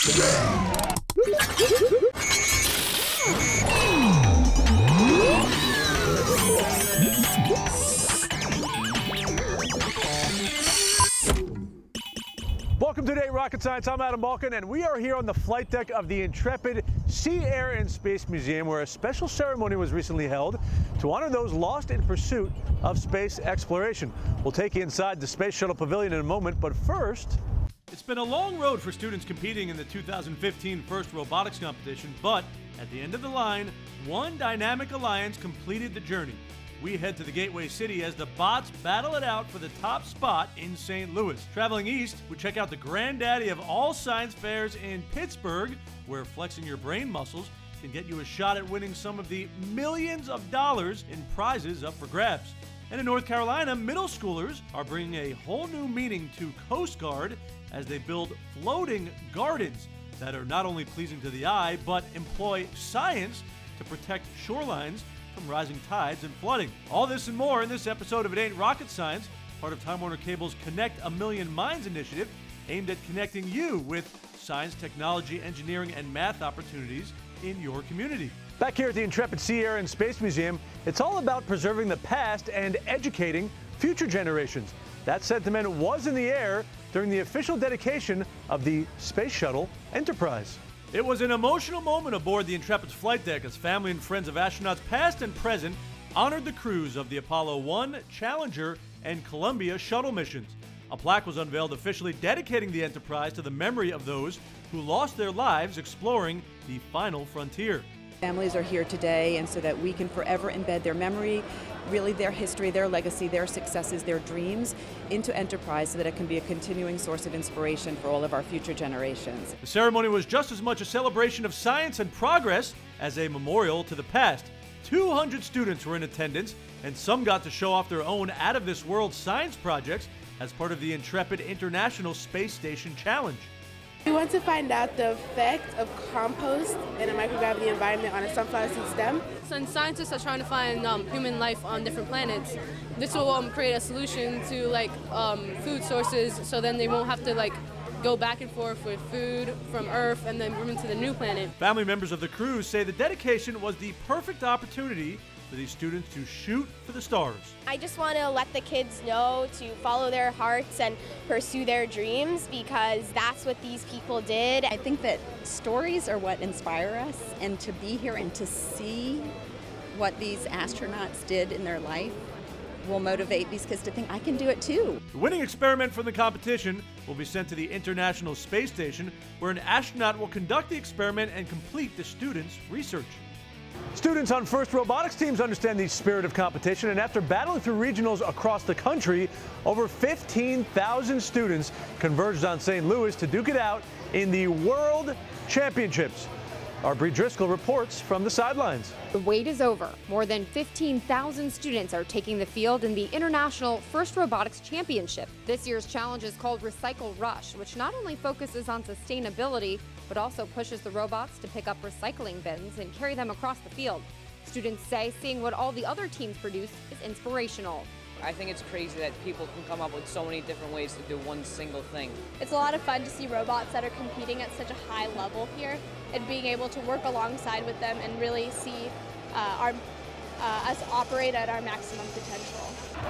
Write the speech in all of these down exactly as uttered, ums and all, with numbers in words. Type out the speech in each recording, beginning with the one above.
Welcome to Today Rocket Science. I'm Adam Balkin, and we are here on the flight deck of the Intrepid Sea, Air, and Space Museum, where a special ceremony was recently held to honor those lost in pursuit of space exploration. We'll take you inside the Space Shuttle Pavilion in a moment, but first... It's been a long road for students competing in the two thousand fifteen FIRST Robotics Competition, but at the end of the line, one dynamic alliance completed the journey. We head to the Gateway City as the bots battle it out for the top spot in Saint Louis. Traveling east, we check out the granddaddy of all science fairs in Pittsburgh, where flexing your brain muscles can get you a shot at winning some of the millions of dollars in prizes up for grabs. And in North Carolina, middle schoolers are bringing a whole new meaning to Coast Guard as they build floating gardens that are not only pleasing to the eye, but employ science to protect shorelines from rising tides and flooding. All this and more in this episode of It Ain't Rocket Science, part of Time Warner Cable's Connect a Million Minds initiative, aimed at connecting you with science, technology, engineering, and math opportunities in your community. Back here at the Intrepid Sea, Air, and Space Museum, it's all about preserving the past and educating future generations. That sentiment was in the air during the official dedication of the Space Shuttle Enterprise. It was an emotional moment aboard the Intrepid's flight deck as family and friends of astronauts past and present honored the crews of the Apollo one, Challenger, and Columbia shuttle missions. A plaque was unveiled officially dedicating the Enterprise to the memory of those who lost their lives exploring the final frontier. Families are here today, and so that we can forever embed their memory, really their history, their legacy, their successes, their dreams into Enterprise so that it can be a continuing source of inspiration for all of our future generations. The ceremony was just as much a celebration of science and progress as a memorial to the past. two hundred students were in attendance, and some got to show off their own out-of-this-world science projects as part of the Intrepid International Space Station Challenge. We want to find out the effect of compost in a microgravity environment on a sunflower seed stem. Since scientists are trying to find um, human life on different planets, this will um, create a solution to like um, food sources, so then they won't have to like go back and forth with food from Earth and then move into the new planet. Family members of the crew say the dedication was the perfect opportunity for these students to shoot for the stars. I just want to let the kids know to follow their hearts and pursue their dreams, because that's what these people did. I think that stories are what inspire us, and to be here and to see what these astronauts did in their life will motivate these kids to think, I can do it too. The winning experiment from the competition will be sent to the International Space Station, where an astronaut will conduct the experiment and complete the students' research. Students on FIRST Robotics teams understand the spirit of competition, and after battling through regionals across the country, over fifteen thousand students converged on Saint Louis to duke it out in the World Championships. Our Bree Driscoll reports from the sidelines. The wait is over. More than fifteen thousand students are taking the field in the International FIRST Robotics Championship. This year's challenge is called Recycle Rush, which not only focuses on sustainability, but also pushes the robots to pick up recycling bins and carry them across the field. Students say seeing what all the other teams produce is inspirational. I think it's crazy that people can come up with so many different ways to do one single thing. It's a lot of fun to see robots that are competing at such a high level here, and being able to work alongside with them and really see uh, our, uh, us operate at our maximum potential.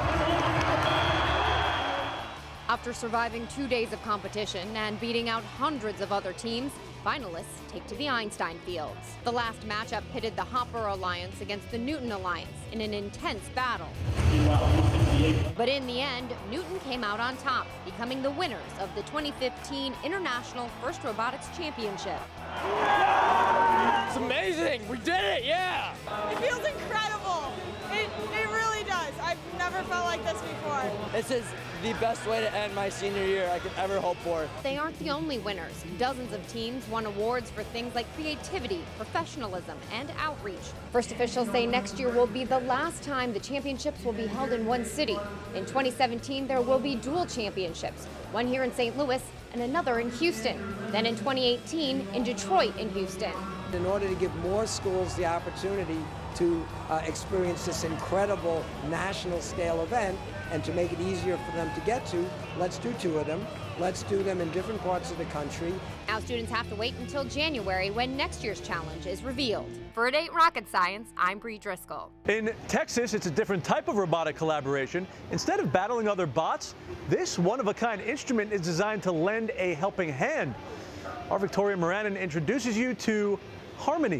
After surviving two days of competition and beating out hundreds of other teams, finalists take to the Einstein fields. The last matchup pitted the Hopper Alliance against the Newton Alliance in an intense battle. But in the end, Newton came out on top, becoming the winners of the twenty fifteen International FIRST Robotics Championship. It's amazing! We did it, yeah! It feels incredible! It, it really does. I've never felt like this before. This is the best way to end my senior year I could ever hope for. They aren't the only winners. Dozens of teams won awards for things like creativity, professionalism, and outreach. First officials say next year will be the last time the championships will be held in one city. In twenty seventeen, there will be dual championships, one here in Saint Louis and another in Houston. Then in twenty eighteen, in Detroit and Houston. In order to give more schools the opportunity to uh, experience this incredible national scale event, and to make it easier for them to get to, let's do two of them. Let's do them in different parts of the country. Now students have to wait until January when next year's challenge is revealed. For It Ain't Rocket Science, I'm Bree Driscoll. In Texas, it's a different type of robotic collaboration. Instead of battling other bots, this one-of-a-kind instrument is designed to lend a helping hand. Our Victoria Moranin introduces you to Harmony.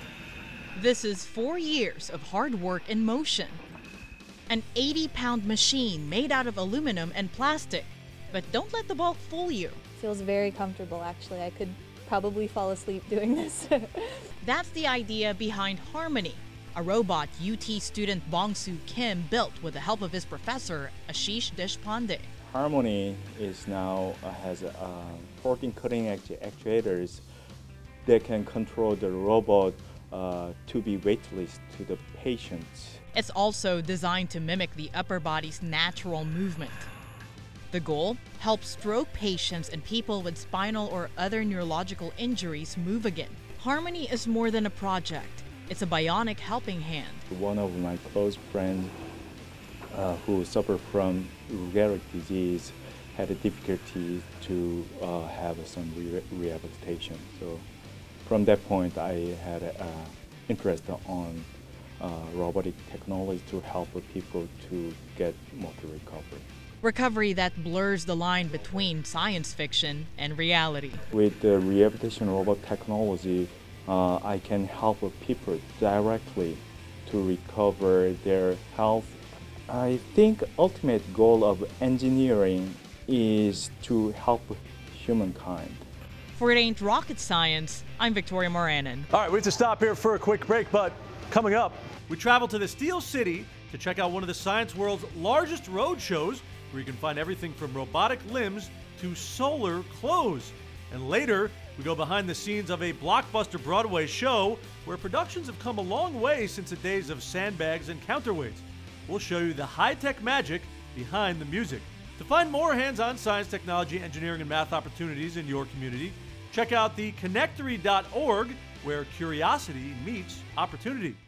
This is four years of hard work in motion. An eighty pound machine made out of aluminum and plastic. But don't let the bulk fool you. Feels very comfortable, actually. I could probably fall asleep doing this. That's the idea behind Harmony, a robot U T student Bong-Soo Kim built with the help of his professor, Ashish Deshpande. Harmony is now uh, has uh, fourteen cutting-edge actuators that can control the robot uh, to be weightless to the patient. It's also designed to mimic the upper body's natural movement. The goal? Help stroke patients and people with spinal or other neurological injuries move again. Harmony is more than a project. It's a bionic helping hand. One of my close friends uh, who suffered from rheumatic disease had a difficulty to uh, have some re rehabilitation. So from that point, I had an uh, interest on uh, robotic technology to help people to get motor recovery. Recovery that blurs the line between science fiction and reality. With the rehabilitation robot technology, uh, I can help people directly to recover their health. I think ultimate goal of engineering is to help humankind. For It Ain't Rocket Science, I'm Victoria Moranin. All right, we have to stop here for a quick break, but coming up, we travel to the Steel City to check out one of the science world's largest road shows, where you can find everything from robotic limbs to solar clothes. And later, we go behind the scenes of a blockbuster Broadway show where productions have come a long way since the days of sandbags and counterweights. We'll show you the high-tech magic behind the music. To find more hands-on science, technology, engineering, and math opportunities in your community, check out the connectory dot org, where curiosity meets opportunity.